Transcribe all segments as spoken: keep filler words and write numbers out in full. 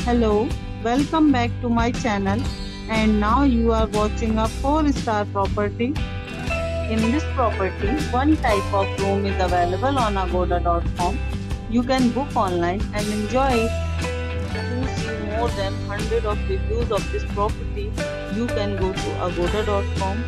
Hello, welcome back to my channel, and now you are watching a four star property. In this property, one type of room is available on agoda dot com. You can book online and enjoy it. To see more than one hundred of reviews of this property, you can go to agoda dot com.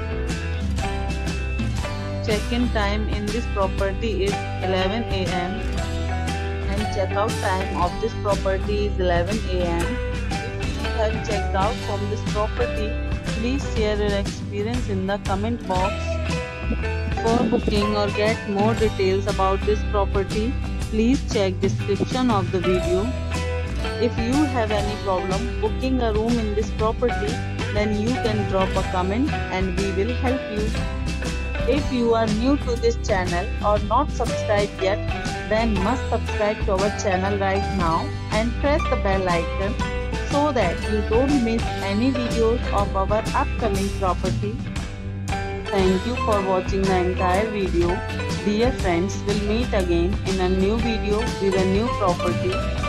Check-in time in this property is eleven a m and checkout time of this property is eleven a m If you have checked out from this property, please share your experience in the comment box. For booking or get more details about this property, please check description of the video. If you have any problem booking a room in this property, then you can drop a comment and we will help you. If you are new to this channel or not subscribed yet, then must subscribe to our channel right now and press the bell icon so that you don't miss any videos of our upcoming property. Thank you for watching the entire video. Dear friends, we'll meet again in a new video with a new property.